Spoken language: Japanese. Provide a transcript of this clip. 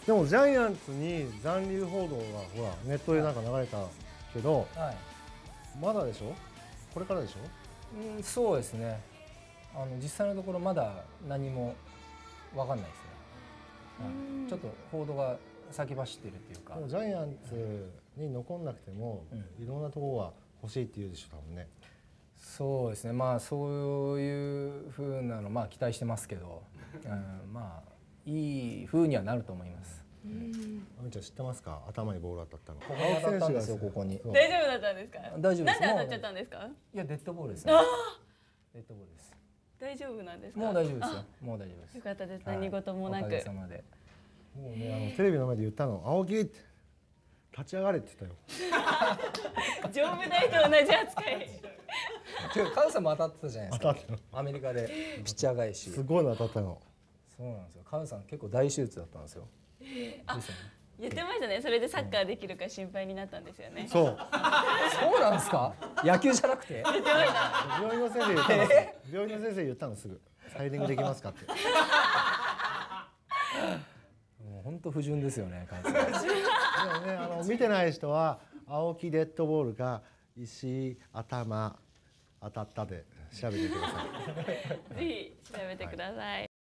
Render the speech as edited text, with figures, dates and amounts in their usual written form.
でもジャイアンツに残留報道がほらネットでなんか流れたけど、 はい、 まだでしょ？これからでしょ？ そうですね。実際のところまだ何も分かんないですね。はい、ちょっと報道が先走ってるっていうか。 でもジャイアンツに残んなくても、いろんなところが欲しいって言うでしょ多分ね。 そうですね。まあそういう風なの期待してますけど、まあいい風にはなると思います。 あみちゃん知ってますか？頭にボール当たったの。 ここに当たったんですよ。ここに。 大丈夫だったんですか？ 大丈夫です。 なんで当たっちゃったんですか？ いやデッドボールですね。デッドボールです。 大丈夫なんですか？ もう大丈夫ですよ。もう大丈夫です。 よかったです。何事もなく。 おかげさまで。 もうねテレビの前で言ったの。青木って立ち上がれって言ったよ。 上部大と同じ扱い。 カウさんも当たってたじゃないですか。 当たってる。 アメリカでピッチャー返し。 すごいの当たったの。 そうなんですよ。カウさん結構大手術だったんですよ。 言ってましたね。それでサッカーできるか心配になったんですよね。 そう。 そうなんですか？野球じゃなくて？ 言ってました。 病院の先生言ったの。病院の先生言ったのすぐ。サイディングできますかって。 もう本当不純ですよね、カウさん。 でもね見てない人は青木デッドボールか石井頭当たったで調べてください。 ぜひ調べてください。